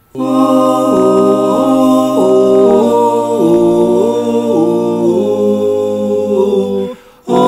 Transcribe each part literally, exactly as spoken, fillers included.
Oh, oh, oh,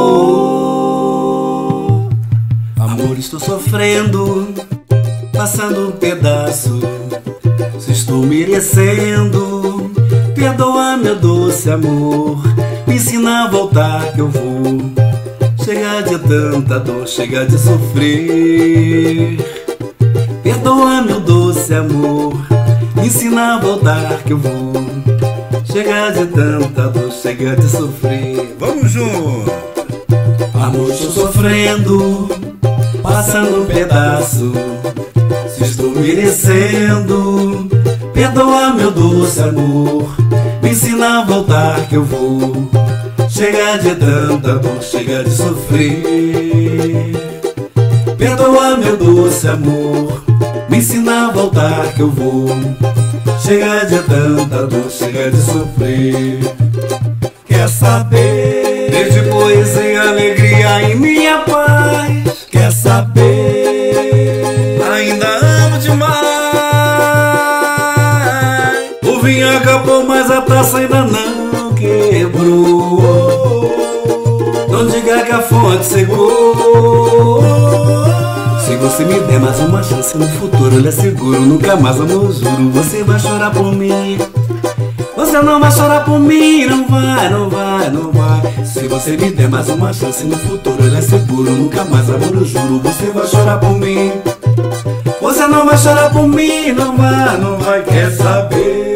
oh. Amor, estou sofrendo, passando um pedaço. Se estou merecendo, perdoa meu doce amor. Me ensina a voltar que eu vou. Chega de tanta dor, chega de sofrer. Perdoa meu doce amor. Me ensina a voltar que eu vou. Chega de tanta dor, chega de sofrer. Vamos junto! Amor, estou sofrendo, passando um pedaço. Se estou merecendo, perdoa meu doce amor. Me ensina a voltar que eu vou. Chega de tanta dor, chega de sofrer. Perdoa meu doce amor. Me ensina a voltar que eu vou. Chega de tanta dor, chega de sofrer. Quer saber? Desde poesia, alegria em minha paz. Quer saber? Ainda amo demais. O vinho acabou, mas a taça ainda não quebrou. Não diga que a fonte secou. Se você me der mais uma chance no futuro, eu lhe asseguro, nunca mais, amor, juro, você vai chorar por mim. Você não vai chorar por mim, não vai, não vai, não vai. Se você me der mais uma chance no futuro, eu lhe asseguro, nunca mais, amor, eu juro, você vai chorar por mim. Você não vai chorar por mim, não vai, não vai. Quer saber?